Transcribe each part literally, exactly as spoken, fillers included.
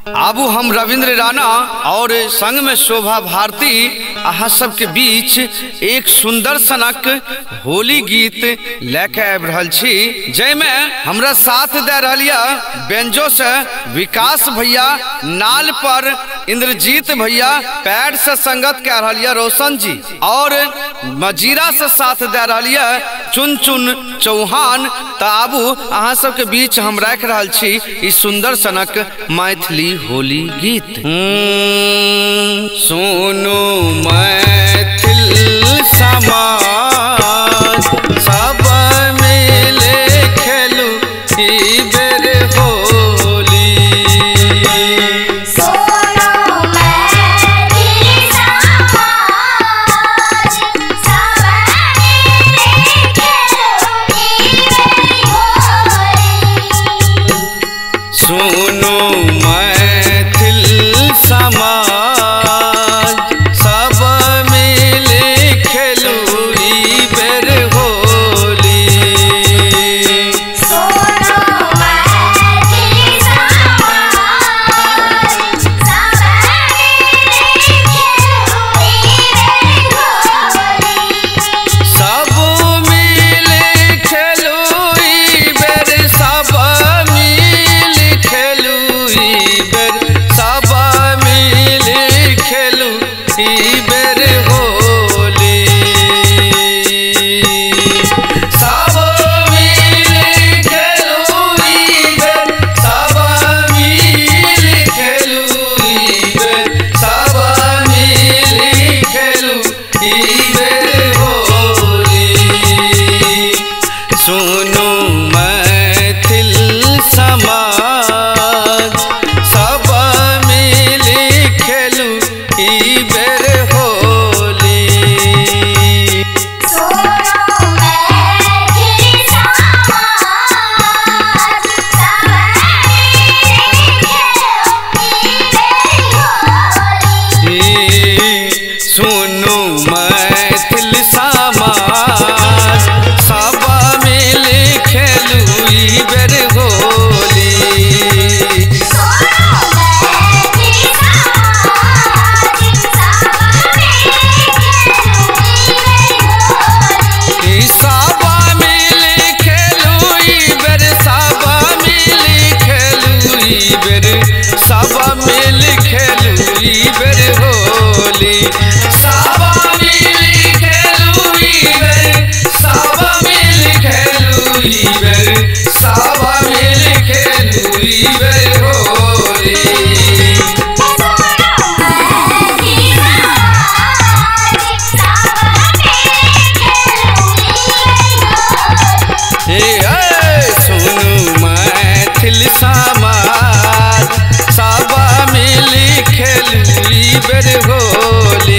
आबू हम रविंद्र राणा और संग में शोभा भारती अहाँ सबके बीच एक सुंदर सनक होली गीत लेके आबि रहल छी, जैमें हमरा साथ दे रहलिया बेंजो से विकास भैया, नाल पर इंद्रजीत भैया, पैड से संगत कह रहलिया रोशन जी और मजीरा से साथ दे रहलिया चुन चुन चौहान। तो आबू अहाँ सबके बीच हम रख रहल छी ई सुंदर सनक मैथिली होली गीत। सुनो मैथिल समाज सब मिले खेलू ई बेर होली। सुनो मैथिल समाज सब मिले खेलू ई बेर होली। सब मिले खेलू ई बेर, सब मिले खेलू ई बेर, सब मिले खेलू ई बेर होली। सब मिले खेलू ई बेर, सब मिले खेलू ई बेर, सब मिले खेलू ई बेर होली। सुनो मैथिल समाज सब मिले खेलू ई बेर होली। सुनो मैथिल समाज सब मिले खेलू ई बेर होली। ई सब मिले खेलू ई बेर, सब मिले खेलू ई बेर, सब मिले खेलू ई बेर होली। सब मिले खेलू ई बेर, सब मिले खेलू ई बेर, सब मिले खेलू ई बेर होली। सुनो मैथिल समाज सब मिले खेलू ई बेर होली।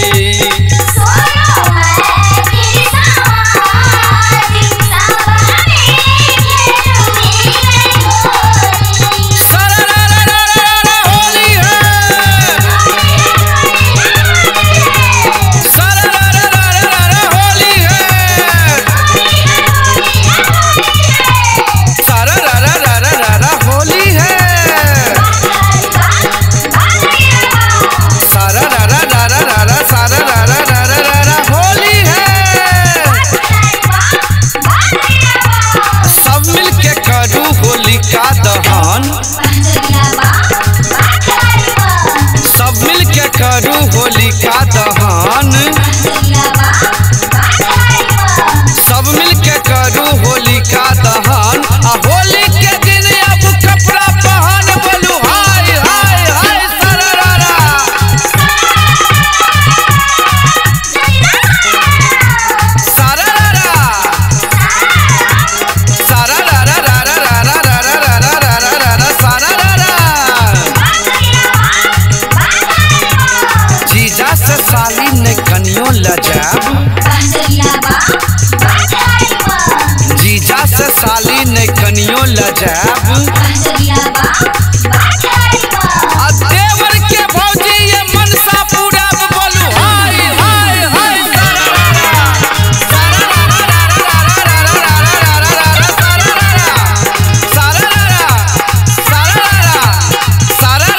सब मिल के करू होलिका दहन, सब मिल के करू होलिका दहन। आ होली के दिन अब कपड़ा पहन बोलू हाय हाय हाय सररारा। सररारा सररारा जीजा से साली ने कनियो लजाब, जीजा से साली ने कनियो लजाब। आ देवर के भौजी ये मनसा पूरा बोलू हाय हाय हाय सररारा सररारा सररारा सररारा सररारा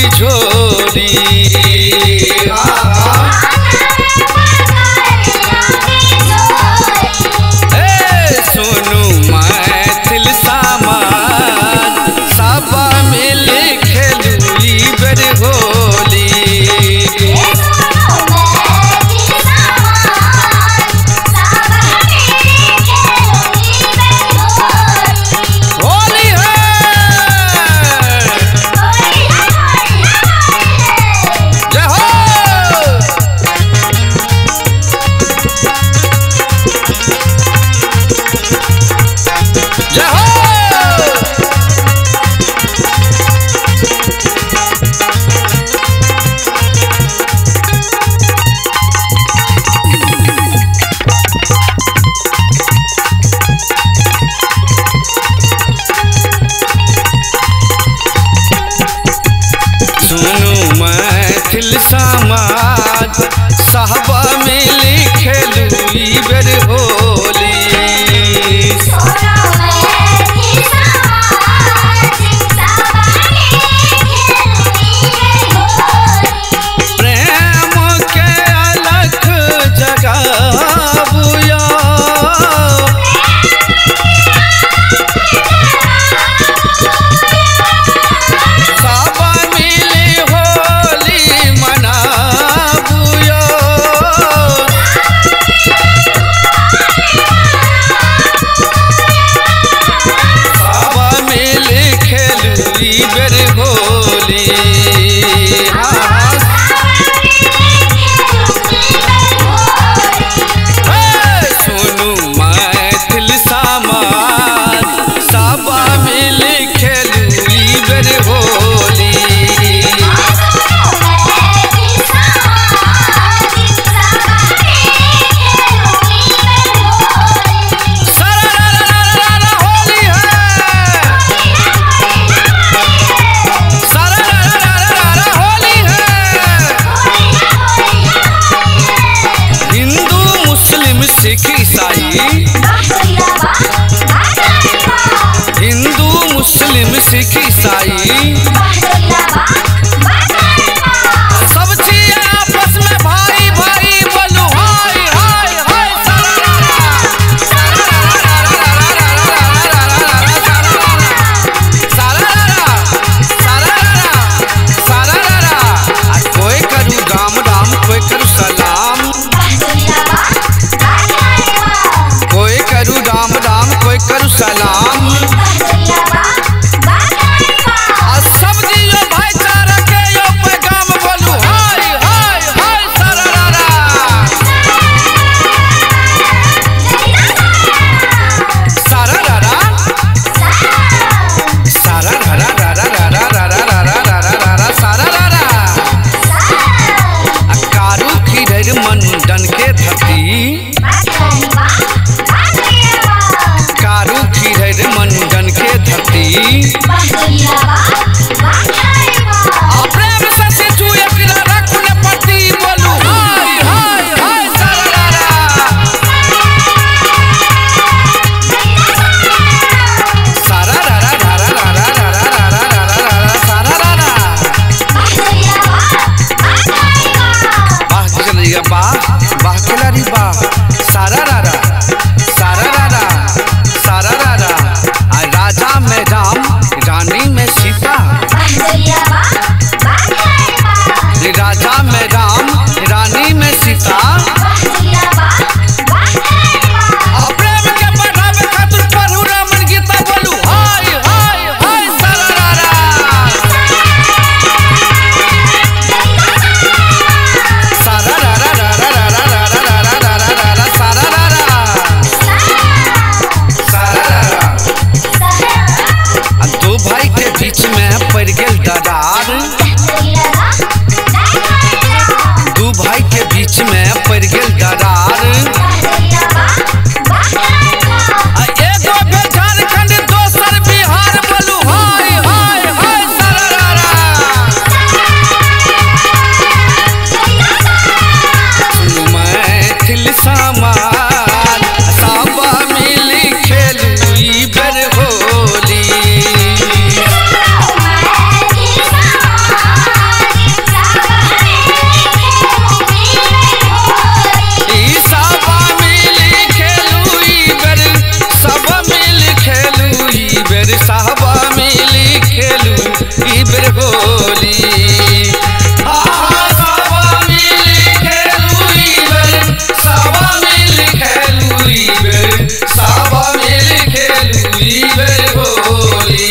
की झोली। ए सुनु मैथिल समाज सब मिल खेलू ई बेर होली। मैथिल समाज साहब मिली खेलू ई बेर होली। प्रेम के अलख जगाबुया सिख ईसाई, हिंदू मुस्लिम सिख ईसाई सब चीज आपस में भाई भाई बोलू हाय हाय हाय। कोई करू राम राम कोई करू सलाम, कोई करू राम राम कोई करू सलाम। सब जियो भाईचारा के यो पैगाम बोलू हाय हाय हाय। सरारा सरारा सरारा सरारा कारू खीर मंडन के धरती, कारू खीर मंडन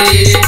जी।